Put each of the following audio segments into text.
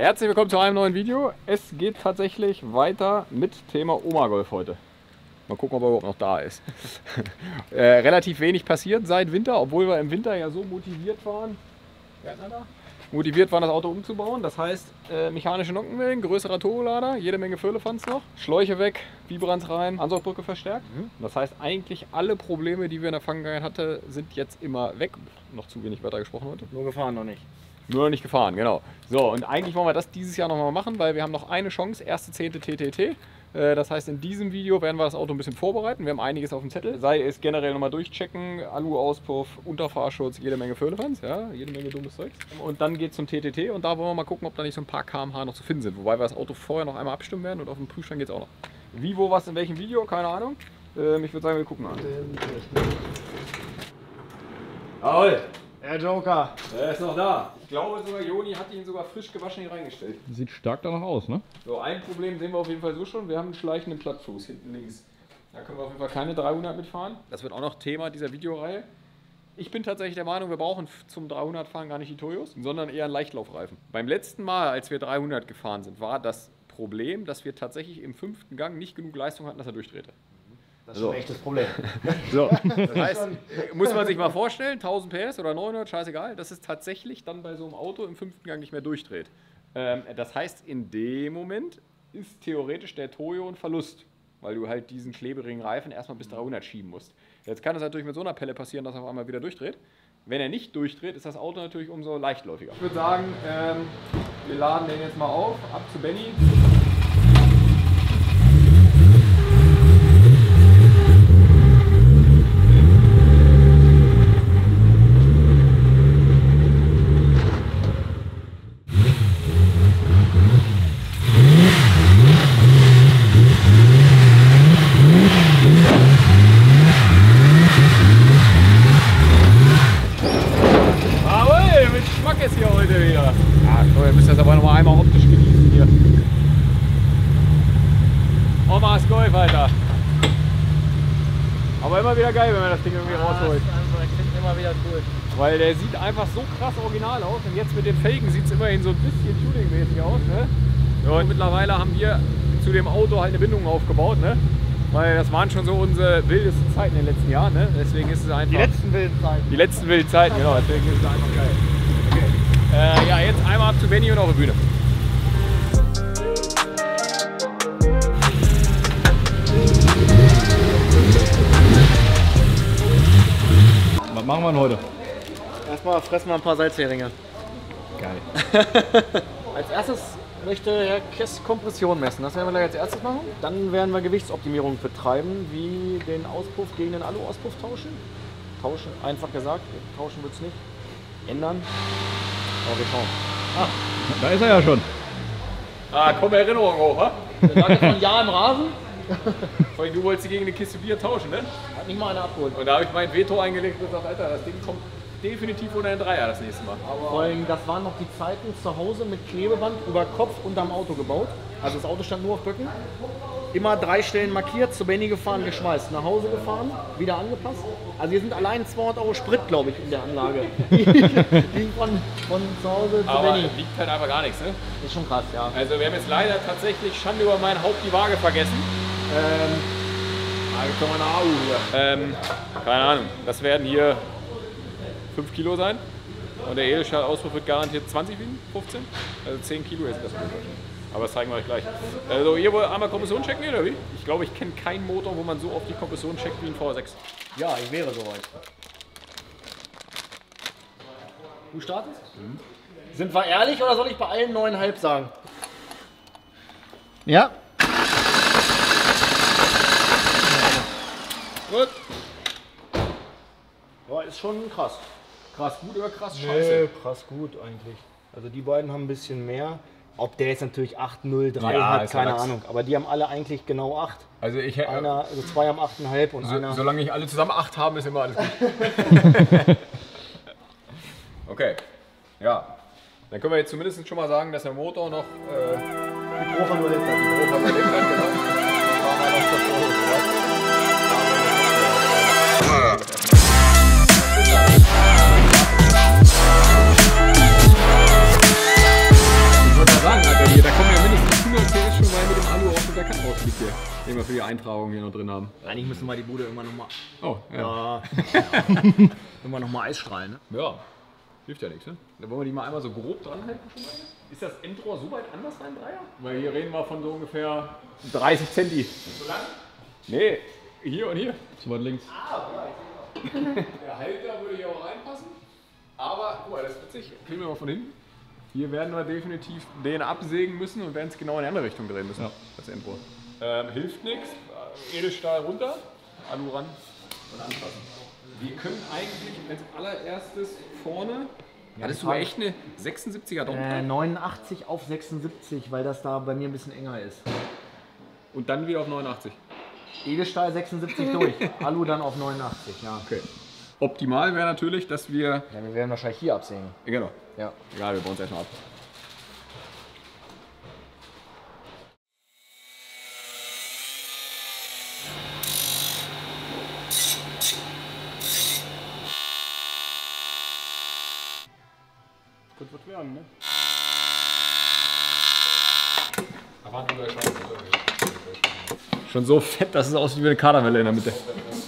Herzlich willkommen zu einem neuen Video. Es geht tatsächlich weiter mit Thema Oma-Golf heute. Mal gucken, ob er überhaupt noch da ist. Relativ wenig passiert seit Winter, obwohl wir im Winter ja so motiviert waren. Das Auto umzubauen. Das heißt, mechanische Nockenwellen, größerer Turbolader, jede Menge Firlefanz noch, Schläuche weg, Vibranz rein, Ansaugbrücke verstärkt. Das heißt, eigentlich alle Probleme, die wir in der Vergangenheit hatten, sind jetzt immer weg. Noch zu wenig weiter gesprochen heute. Nur gefahren noch nicht. Nur noch nicht gefahren, genau. So, und eigentlich wollen wir das dieses Jahr nochmal machen, weil wir haben noch eine Chance, 1.10. TTT. Das heißt, in diesem Video werden wir das Auto ein bisschen vorbereiten. Wir haben einiges auf dem Zettel. Sei es generell nochmal durchchecken, Alu-Auspuff, Unterfahrschutz, jede Menge Firlefanz, ja, jede Menge dummes Zeugs. Und dann geht es zum TTT und da wollen wir mal gucken, ob da nicht so ein paar km/h noch zu finden sind. Wobei wir das Auto vorher noch einmal abstimmen werden und auf dem Prüfstand geht es auch noch. Wie, wo, was, in welchem Video, keine Ahnung. Ich würde sagen, wir gucken an. Jawohl! Der Joker. Er ist noch da. Ich glaube sogar, Joni hat ihn sogar frisch gewaschen hier reingestellt. Sieht stark danach aus, ne? So, ein Problem sehen wir auf jeden Fall so schon. Wir haben einen schleichenden Plattfuß hinten links. Da können wir auf jeden Fall keine 300 mitfahren. Das wird auch noch Thema dieser Videoreihe. Ich bin tatsächlich der Meinung, wir brauchen zum 300 fahren gar nicht die Toyos, sondern eher einen Leichtlaufreifen. Beim letzten Mal, als wir 300 gefahren sind, war das Problem, dass wir tatsächlich im 5. Gang nicht genug Leistung hatten, dass er durchdrehte. Das ist schon ein echtes Problem. So, das heißt, muss man sich mal vorstellen, 1000 PS oder 900, scheißegal, dass es tatsächlich dann bei so einem Auto im 5. Gang nicht mehr durchdreht. Das heißt, in dem Moment ist theoretisch der Toyo ein Verlust, weil du halt diesen kleberigen Reifen erstmal bis 300 schieben musst. Jetzt kann es natürlich mit so einer Pelle passieren, dass er auf einmal wieder durchdreht. Wenn er nicht durchdreht, ist das Auto natürlich umso leichtläufiger. Ich würde sagen, wir laden den jetzt mal auf, ab zu Benny. Aber immer wieder geil, wenn man das Ding irgendwie rausholt. Ich finde immer wieder cool. Weil der sieht einfach so krass original aus und jetzt mit den Felgen sieht es immerhin so ein bisschen tuningmäßig aus. Ne? Ja, und mittlerweile haben wir zu dem Auto halt eine Bindung aufgebaut. Ne? Weil das waren schon so unsere wildesten Zeiten in den letzten Jahren. Ne? Deswegen ist es einfach... Die letzten wilden Zeiten. Die letzten wilden Zeiten, genau. Deswegen ist es einfach geil. Okay. Ja, jetzt einmal ab zu Benny und auf die Bühne. Was machen wir denn heute? Erstmal fressen wir ein paar Salzheringe. Geil. Als erstes möchte Herr Kess Kompression messen. Das werden wir gleich als erstes machen. Dann werden wir Gewichtsoptimierung betreiben, wie den Auspuff gegen den Alu-Auspuff tauschen. Tauschen, einfach gesagt. Tauschen wird es nicht. Ändern. Aber wir schauen. Ah, da ist er ja schon. Ah, komm, Erinnerung hoch, wa? Der sagt jetzt von Ja im Rasen. Vor allem, du wolltest die gegen eine Kiste Bier tauschen, ne? Hat nicht mal einer abgeholt. Und da habe ich mein Veto eingelegt und gesagt, Alter, das Ding kommt definitiv unter den Dreier das nächste Mal. Vor allem, das waren noch die Zeiten zu Hause mit Klebeband über Kopf unterm Auto gebaut. Also das Auto stand nur auf Böcken. Immer 3 Stellen markiert, zu Benny gefahren, geschweißt, nach Hause gefahren, wieder angepasst. Also hier sind allein 200 € Sprit, glaube ich, in der Anlage. Die von zu Hause zu Aber Benny. liegt halt einfach gar nichts, ne? Ist schon krass, ja. Also wir haben jetzt leider tatsächlich Schande über mein Haupt die Waage vergessen. Jetzt kommen wir nach AU hier. Keine Ahnung, das werden hier 5 Kilo sein. Und der Edelstahl-Auspuff wird garantiert 20 wiegen, 15. Also 10 Kilo jetzt das ungefähr. Aber das zeigen wir euch gleich. Also ihr wollt einmal Kompression checken oder wie? Ich glaube, ich kenne keinen Motor, wo man so oft die Kompression checkt wie ein V6. Ja, ich wäre soweit. Du startest? Sind wir ehrlich oder soll ich bei allen 9,5 sagen? Ja. Gut. Ja, ist schon krass. Krass gut oder krass Nee, scheiße? krass gut eigentlich. Also die beiden haben ein bisschen mehr. Ob der jetzt natürlich 8,03 Ja, hat, ist keine Lachs. Ahnung. Aber die haben alle eigentlich genau 8. Also ich Einer, also 2 haben 8,5 und einer... solange nicht alle zusammen 8 haben, ist immer alles gut. Okay. Ja. Dann können wir jetzt zumindest schon mal sagen, dass der Motor noch die Profa nur letzter. grob überlebt hat. Genau. Das war mal auf der Folie. Ich würde mal sagen, Den wir für die Eintragung hier noch drin haben. Eigentlich müssen wir die Bude immer noch mal, Oh, ja. immer noch mal Eis strahlen. Ne? Ja, hilft ja nichts, ne? Da wollen wir die mal einmal so grob dran halten. Ist das Endrohr so weit anders beim Dreier? Weil hier reden wir von so ungefähr 30 Centi. So lang? Nee, hier und hier. So weit links. Der Halter würde hier auch reinpassen. Aber, guck mal, das ist witzig. Kriegen wir mal von hinten. Hier werden wir definitiv den absägen müssen und werden es genau in die andere Richtung drehen müssen. Ja. Das Endrohr. Hilft nichts. Edelstahl runter, Alu ran und anfassen. Wir können eigentlich als allererstes vorne. Hattest du echt eine 76er Doppel? 89 auf 76, weil das da bei mir ein bisschen enger ist. Und dann wieder auf 89. Edelstahl 76 durch, Alu dann auf 89, ja. Okay. Optimal wäre natürlich, dass wir. Ja, wir werden wahrscheinlich hier absägen. Genau. Ja. Egal, wir bauen es erstmal ab. Könnte was werden, ne? Schon so fett, dass es aussieht wie eine Kaderwelle in der Mitte.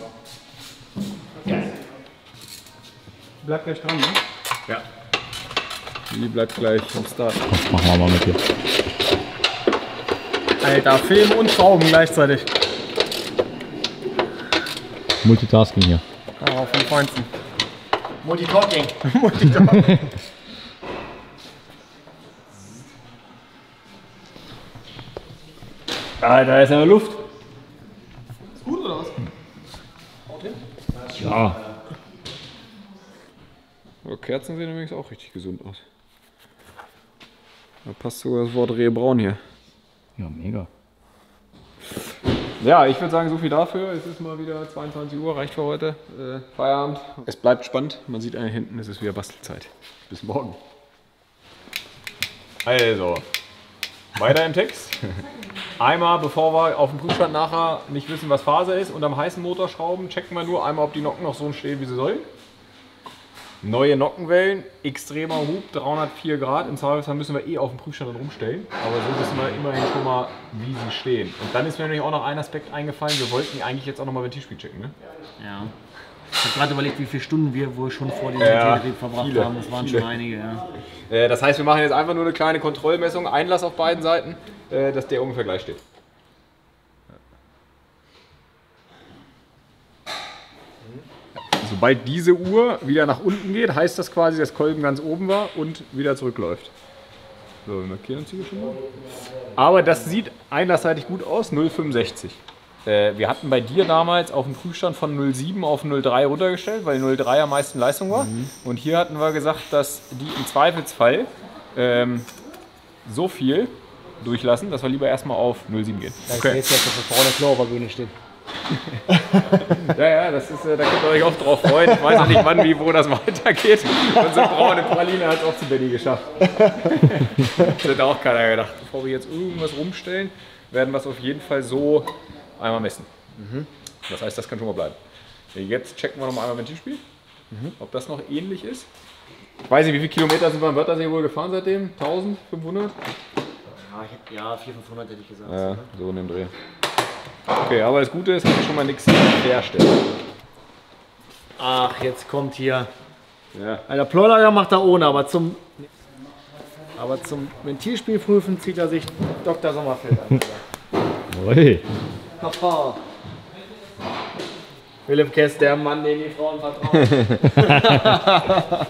Bleibt gleich dran, ne? Ja. Die bleibt gleich am Start. Das machen wir mal mit dir. Alter, Film und Schrauben gleichzeitig. Multitasking hier. Oh, vom Feinsten. Multitalking. Ah, da ist ja Luft. Ist gut oder was? Ja. Aber Kerzen sehen übrigens auch richtig gesund aus. Da passt sogar das Wort Rehbraun hier. Ja, mega. Ja, ich würde sagen, so viel dafür. Es ist mal wieder 22 Uhr, reicht für heute. Feierabend. Es bleibt spannend. Man sieht eigentlich hinten, es ist wieder Bastelzeit. Bis morgen. Also, weiter im Text. Einmal, bevor wir auf dem Prüfstand nachher nicht wissen, was Phase ist und am heißen Motor schrauben, checken wir nur einmal, ob die Nocken noch so stehen, wie sie sollen. Neue Nockenwellen, extremer Hub, 304 Grad. Im Zweifelsfall müssen wir auf dem Prüfstand dann rumstellen. Aber so wissen wir immerhin schon mal, wie sie stehen. Und dann ist mir nämlich auch noch ein Aspekt eingefallen. Wir wollten eigentlich jetzt auch nochmal Ventilspiel checken, ne? Ja. Ich habe gerade überlegt, wie viele Stunden wir wohl schon vor dem Ventilbetrieb verbracht viele, haben. Das waren viele. schon einige, ja. Das heißt, wir machen jetzt einfach nur eine kleine Kontrollmessung, Einlass auf beiden Seiten, dass der ungefähr gleich steht. Sobald diese Uhr wieder nach unten geht, heißt das quasi, dass Kolben ganz oben war und wieder zurückläuft. So, wir markieren uns hier schon mal. Aber das sieht einlassseitig gut aus, 0,65. Wir hatten bei dir damals auf dem Prüfstand von 0,7 auf 0,3 runtergestellt, weil 0,3 am meisten Leistung war. Und hier hatten wir gesagt, dass die im Zweifelsfall so viel durchlassen, dass wir lieber erstmal auf 0,7 gehen. Ich weiß jetzt, dass das vorne Clover-Bühne steht. Ja, das ist, da könnt ihr euch auch drauf freuen. Ich weiß auch nicht, wann, wie, wo das weitergeht. Unsere braune Praline hat es auch zu Benny geschafft. Das hat auch keiner gedacht. Bevor wir jetzt irgendwas rumstellen, werden wir es auf jeden Fall so einmal messen. Das heißt, das kann schon mal bleiben. Jetzt checken wir noch mal einmal Ventilspiel, ob das noch ähnlich ist. Ich weiß nicht, wie viele Kilometer sind wir am Wörthersee wohl gefahren seitdem? 1500? Ja, 400, 500 hätte ich gesagt. Ja, so in dem Dreh. Okay, aber das Gute ist, dass wir schon mal nichts herstellen. Ach, jetzt kommt hier. Ja. Alter, Plollager macht er ohne, aber zum Ventilspiel prüfen zieht er sich Dr. Sommerfeld an. Ui. Papa. Philipp Kess, der Mann, den die Frauen vertrauen.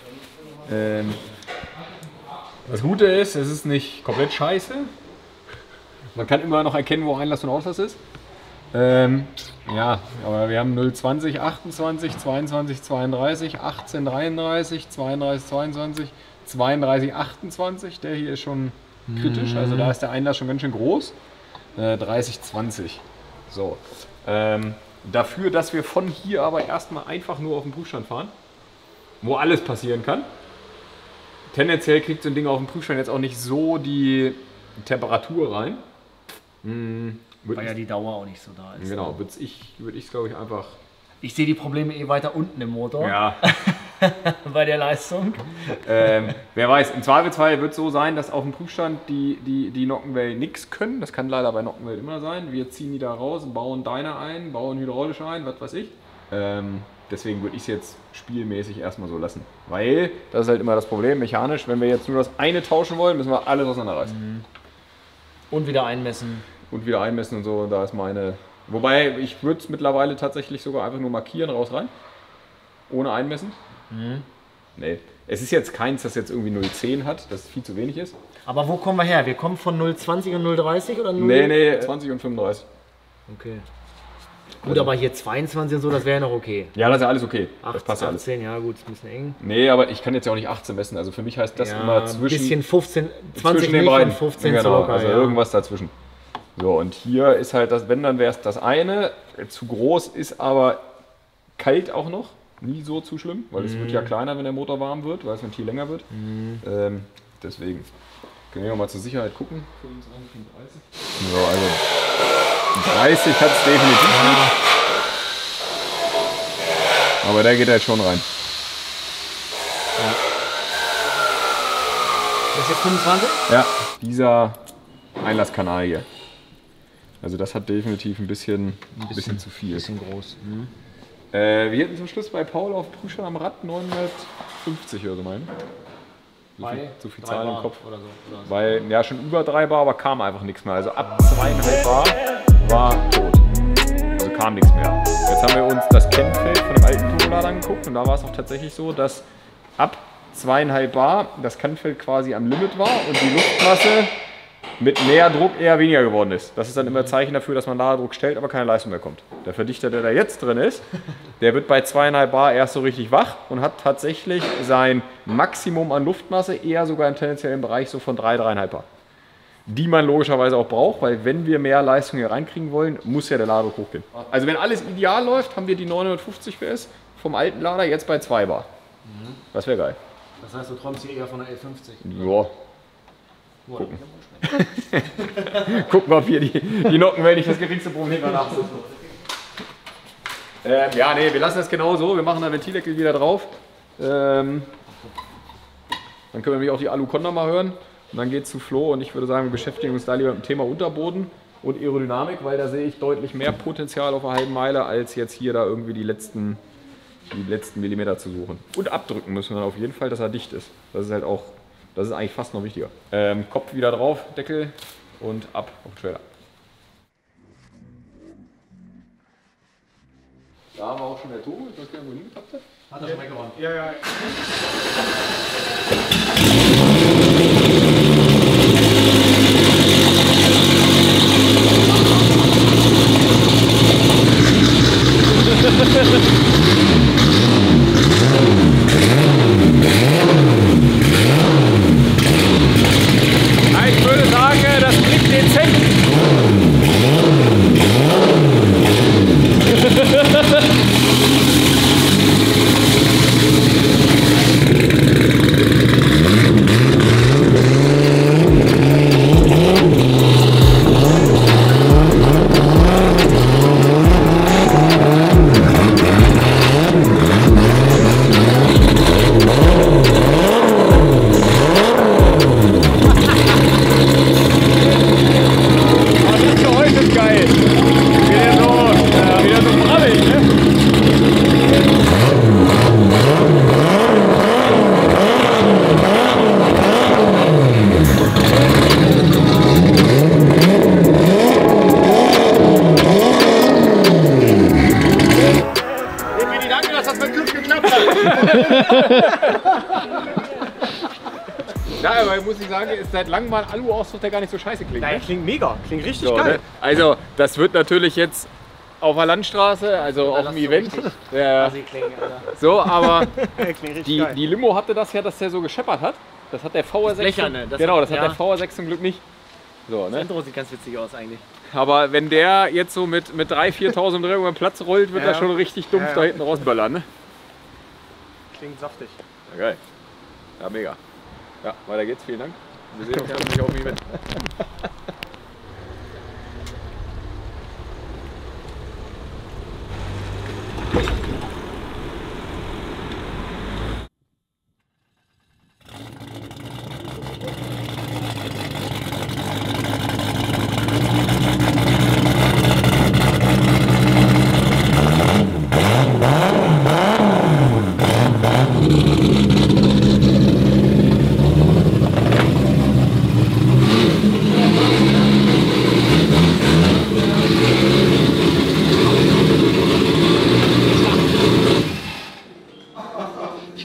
Das Gute ist, es ist nicht komplett scheiße. Man kann immer noch erkennen, wo Einlass und Auslass ist. Ja, aber wir haben 020, 28, 22, 32, 18, 33, 32, 22, 32, 28. Der hier ist schon kritisch, also da ist der Einlass schon ganz schön groß. 30, 20. So. Dafür, dass wir von hier aber erstmal einfach nur auf den Prüfstand fahren, wo alles passieren kann. Tendenziell kriegt so ein Ding auf dem Prüfstand jetzt auch nicht so die Temperatur rein. Weil ja die Dauer auch nicht so da ist. Genau, würde ich glaube ich einfach. Ich sehe die Probleme eh weiter unten im Motor. Ja, Bei der Leistung. Wer weiß, im Zweifelsfall wird es so sein, dass auf dem Prüfstand die Nockenwell nichts können. Das kann leider bei Nockenwell immer sein. Wir ziehen die da raus, bauen Dyna ein, bauen hydraulisch ein, was weiß ich. Deswegen würde ich es jetzt spielmäßig erstmal so lassen. Weil, das ist halt immer das Problem, mechanisch, wenn wir jetzt nur das eine tauschen wollen, müssen wir alles auseinanderreißen. Und wieder einmessen. Und wieder einmessen und so, da ist meine... Wobei, ich würde es mittlerweile tatsächlich sogar einfach nur markieren, raus, rein. Ohne einmessen. Nee. Es ist jetzt keins, das jetzt irgendwie 0,10 hat, das viel zu wenig ist. Aber wo kommen wir her? Wir kommen von 0,20 und 0,30 oder 0? Nee, 20 und 35. Okay. Gut, aber hier 22 und so, das wäre ja noch okay. Ja, das ist ja alles okay. 18, das passt ja alles. 18, ja gut, ist ein bisschen eng. Nee, aber ich kann jetzt ja auch nicht 18 messen. Also für mich heißt das immer zwischen... Ein bisschen 15, 20 zwischen den nicht beiden. und 15 genau, zu locker, also ja. irgendwas dazwischen. So, und hier ist halt das, wenn, dann wäre es das eine. Zu groß ist aber kalt auch noch. Nie so zu schlimm, weil es wird ja kleiner, wenn der Motor warm wird, weil das Ventil länger wird. Deswegen. Können wir mal zur Sicherheit gucken. 25, 35. So, also 30 hat es definitiv nicht. Aber der geht halt schon rein. Das ist jetzt 25? Ja, dieser Einlasskanal hier. Also das hat definitiv ein bisschen zu viel. Bisschen groß. Wir hätten zum Schluss bei Paul auf Prüfstand am Rad 950 oder so meinen. So viel Zahlen im Kopf. Oder so. Weil, ja, schon über 3 Bar, aber kam einfach nichts mehr. Also ab 2,5 Bar war tot. Also kam nichts mehr. Jetzt haben wir uns das Kennfeld von dem alten Turbolader angeguckt und da war es auch tatsächlich so, dass ab 2,5 Bar das Kennfeld quasi am Limit war und die Luftmasse mit mehr Druck eher weniger geworden ist. Das ist dann immer ein Zeichen dafür, dass man Laderdruck stellt, aber keine Leistung mehr kommt. Der Verdichter, der da jetzt drin ist, der wird bei 2,5 Bar erst so richtig wach und hat tatsächlich sein Maximum an Luftmasse eher sogar im tendenziellen Bereich so von 3,5 Bar. Die man logischerweise auch braucht, weil wenn wir mehr Leistung hier reinkriegen wollen, muss ja der Laderdruck hochgehen. Also wenn alles ideal läuft, haben wir die 950 PS vom alten Lader jetzt bei 2 Bar. Das wäre geil. Das heißt, du träumst hier eher von einer L50. Ja. Gucken. Gucken, ob hier die Nockenwelle nicht das geringste Problem danach sind. Ja, nee, wir lassen das genau so. Wir machen den Ventildeckel wieder drauf. Dann können wir nämlich auch die Aluconda mal hören. Und dann geht es zu Flo und ich würde sagen, wir beschäftigen uns da lieber mit dem Thema Unterboden und Aerodynamik, weil da sehe ich deutlich mehr Potenzial auf einer halben Meile, als jetzt hier da irgendwie die letzten Millimeter zu suchen. Und abdrücken müssen wir dann auf jeden Fall, dass er dicht ist. Das ist halt auch, das ist eigentlich fast noch wichtiger. Kopf wieder drauf, Deckel und ab auf den Trailer. Da haben wir auch schon der Turbo, ich weiß gar nicht, wo hingetappt hat. Hat er schon weggeräumt? Ja, ja. Ich würde sagen, das klingt dezent. Ja, aber muss ich sagen, ist seit langem mal ein Alu-Ausdruck, der gar nicht so scheiße klingt. Nein, Ne? klingt mega, klingt richtig So, geil. ne? Also, das wird natürlich jetzt auf der Landstraße, also auf dem Event. So, aber die Limo hatte das ja, dass der so gescheppert hat. Das hat der VR6. Blecherne, das genau, das hat- hat der VR6 zum Glück nicht. So, Das ne? Intro sieht ganz witzig aus eigentlich. Aber wenn der jetzt so mit 3.000, 4.000 Umdrehungen über den Platz rollt, wird Ja. er schon richtig dumpf da hinten rausböllern. Ne? Klingt saftig. Ja, geil. Ja, mega. Ja, weiter geht's. Vielen Dank. Wir sehen uns hoffentlich auf dem Event.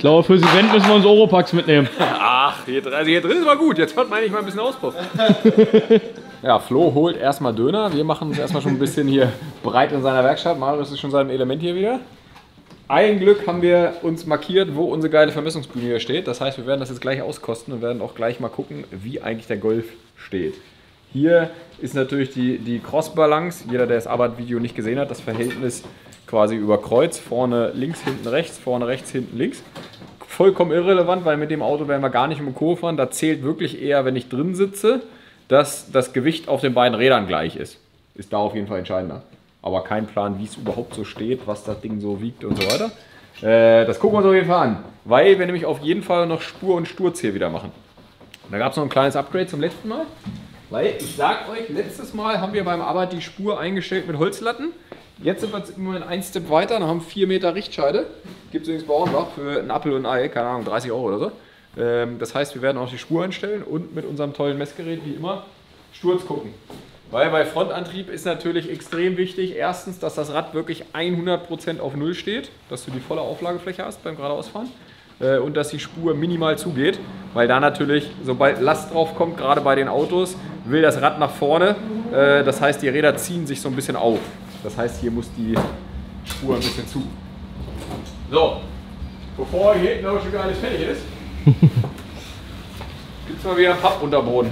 glaube, fürs Event müssen wir uns Oropax mitnehmen. Ach, hier drin ist mal gut. Jetzt hört man eigentlich mal ein bisschen Auspuff. Ja, Flo holt erstmal Döner. Wir machen uns erstmal schon ein bisschen hier breit in seiner Werkstatt. Marius ist schon seinem Element hier wieder. Ein Glück haben wir uns markiert, wo unsere geile Vermessungsbühne hier steht. Das heißt, wir werden das jetzt gleich auskosten und werden auch gleich mal gucken, wie eigentlich der Golf steht. Hier ist natürlich die Cross-Balance. Jeder, der das Abarth-Video nicht gesehen hat, das Verhältnis quasi über Kreuz. Vorne links, hinten rechts, vorne rechts, hinten links. Vollkommen irrelevant, weil mit dem Auto werden wir gar nicht um den Kurve fahren. Da zählt wirklich eher, wenn ich drin sitze, dass das Gewicht auf den beiden Rädern gleich ist. Ist da auf jeden Fall entscheidender. Aber kein Plan, wie es überhaupt so steht, was das Ding so wiegt und so weiter. Das gucken wir uns auf jeden Fall an, weil wir nämlich auf jeden Fall noch Spur und Sturz hier wieder machen. Da gab es noch ein kleines Upgrade zum letzten Mal. Weil ich sag euch, letztes Mal haben wir beim Abarth die Spur eingestellt mit Holzlatten. Jetzt sind wir im Moment einen Step weiter und haben 4 Meter Richtscheide. Gibt es übrigens bei Hornbach für einen Apfel und ein Ei, keine Ahnung, 30 Euro oder so. Das heißt, wir werden auch die Spur einstellen und mit unserem tollen Messgerät wie immer Sturz gucken. Weil bei Frontantrieb ist natürlich extrem wichtig, erstens, dass das Rad wirklich 100% auf Null steht, dass du die volle Auflagefläche hast beim geradeausfahren und dass die Spur minimal zugeht, weil da natürlich, sobald Last drauf kommt, gerade bei den Autos, will das Rad nach vorne, das heißt, die Räder ziehen sich so ein bisschen auf. Das heißt, hier muss die Spur ein bisschen zu. So, bevor hier hinten auch schon alles fertig ist, gibt es mal wieder einen Pappunterboden.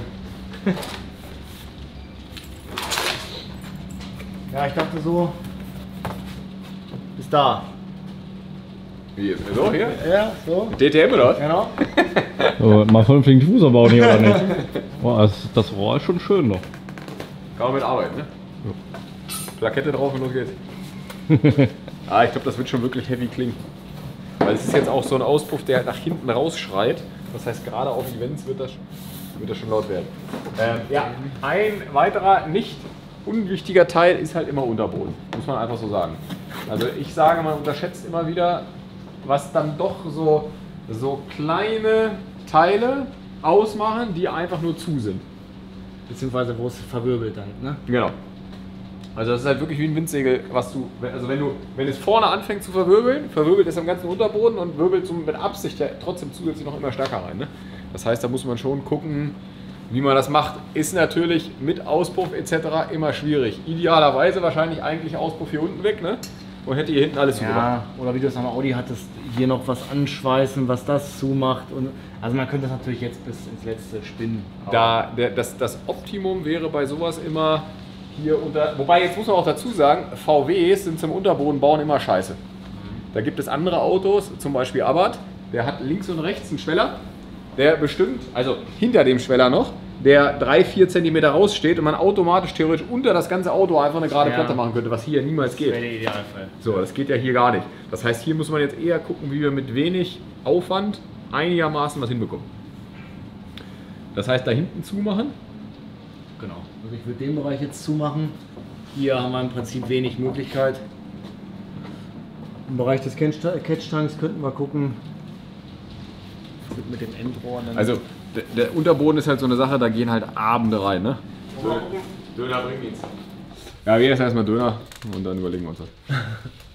Ja, ich dachte so, bis da. Wie, so hier? Ja, so. DTM oder was? Genau. So, mal vernünftigen Fuß bauen hier oder nicht? Boah, das Rohr ist schon schön doch. Kann man mit arbeiten, ne? Ja. Plakette drauf und los geht's. Ah, ich glaube, das wird schon wirklich heavy klingen. Weil es ist jetzt auch so ein Auspuff, der nach hinten rausschreit. Das heißt, gerade auf Events wird das schon laut werden. Ja, ein weiterer nicht unwichtiger Teil ist halt immer Unterboden. Muss man einfach so sagen. Also ich sage, man unterschätzt immer wieder, was dann doch so kleine Teile ausmachen, die einfach nur zu sind. Beziehungsweise wo es verwirbelt dann, ne? Genau. Also das ist halt wirklich wie ein Windsegel, was du, also wenn es vorne anfängt zu verwirbeln, verwirbelt es am ganzen Unterboden und wirbelt so mit Absicht ja trotzdem zusätzlich noch immer stärker rein. Ne? Das heißt, da muss man schon gucken, wie man das macht. Ist natürlich mit Auspuff etc. immer schwierig. Idealerweise wahrscheinlich eigentlich Auspuff hier unten weg, ne? Und hätte hier hinten alles zugemacht. Ja, oder wie du es am Audi hattest, hier noch was anschweißen, was das zumacht. Und, also man könnte das natürlich jetzt bis ins Letzte spinnen. Das Optimum wäre bei sowas immer hier unter, wobei jetzt muss man auch dazu sagen, VWs sind zum Unterbodenbauen immer scheiße. Da gibt es andere Autos, zum Beispiel Abarth, der hat links und rechts einen Schweller, der bestimmt, also hinter dem Schweller noch, der 3-4 cm raussteht und man automatisch theoretisch unter das ganze Auto einfach eine gerade Platte machen könnte, was hier niemals geht. Das wäre der Idealfall. So, das geht ja hier gar nicht. Das heißt, hier muss man jetzt eher gucken, wie wir mit wenig Aufwand einigermaßen was hinbekommen. Das heißt, da hinten zumachen. Genau. Also ich würde den Bereich jetzt zumachen. Hier haben wir im Prinzip wenig Möglichkeit. Im Bereich des Catch-Tanks könnten wir gucken. Mit dem Endrohr. Also der Unterboden ist halt so eine Sache, da gehen halt Abende rein, ne? Döner bringt nichts. Ja, wir essen erstmal Döner und dann überlegen wir uns das.